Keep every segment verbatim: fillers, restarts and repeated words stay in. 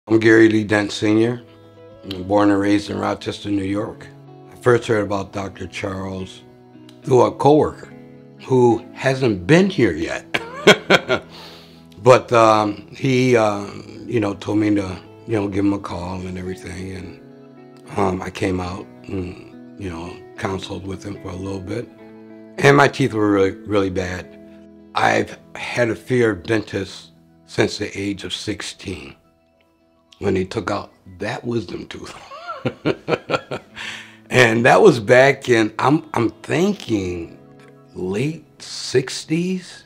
I'm Gary Lee Dent Senior I'm born and raised in Rochester, New York. I first heard about Doctor Charles through a coworker who hasn't been here yet. But um, he, uh, you know, told me to, you know, give him a call and everything. And um, I came out and, you know, counseled with him for a little bit. And my teeth were really, really bad. I've had a fear of dentists since the age of sixteen. When he took out that wisdom tooth. And that was back in, I'm, I'm thinking late sixties.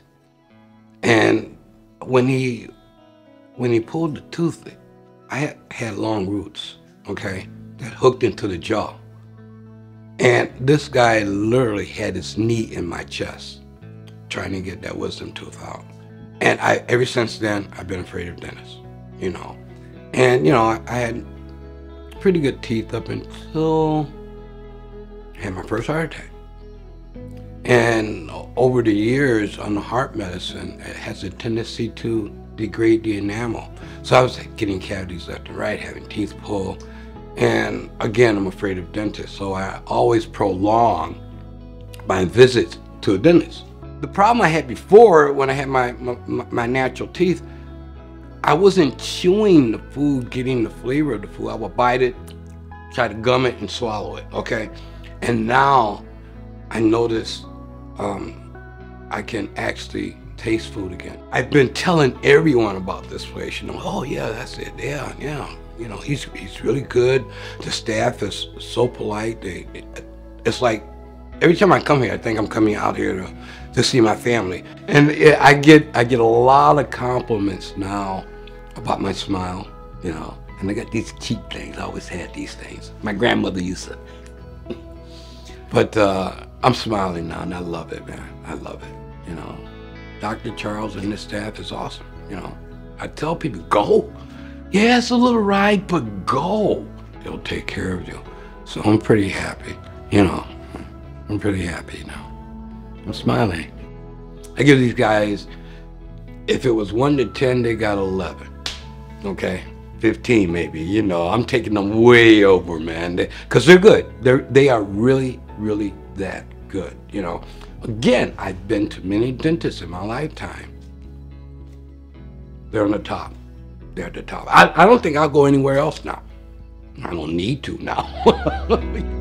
And when he, when he pulled the tooth, I had, had long roots, okay, that hooked into the jaw. And this guy literally had his knee in my chest trying to get that wisdom tooth out. And I, ever since then, I've been afraid of dentists, you know. And, you know, I, I had pretty good teeth up until I had my first heart attack. And over the years on the heart medicine, it has a tendency to degrade the enamel. So I was getting cavities left and right, having teeth pulled. And again, I'm afraid of dentists. So I always prolong my visits to a dentist. The problem I had before, when I had my, my, my natural teeth, I wasn't chewing the food, getting the flavor of the food. I would bite it, try to gum it, and swallow it, okay? And now I notice um, I can actually taste food again. I've been telling everyone about this place, you know, oh yeah, that's it, yeah, yeah. You know, he's, he's really good. The staff is so polite. They, it, it's like, every time I come here, I think I'm coming out here to, to see my family. And it, I get I get a lot of compliments now about my smile, you know. And I got these cheek things. I always had these things. My grandmother used to. But uh, I'm smiling now, and I love it, man. I love it, you know. Doctor Charles and his staff is awesome, you know. I tell people, go. Yeah, it's a little ride, but go. They'll take care of you. So I'm pretty happy, you know. I'm pretty happy now. I'm smiling. I give these guys, if it was one to ten, they got eleven. Okay, fifteen maybe. You know, I'm taking them way over, man. They, Cause they're good. They're they are really, really that good. You know, again, I've been to many dentists in my lifetime. They're on the top. They're at the top. I, I don't think I'll go anywhere else now. I don't need to now.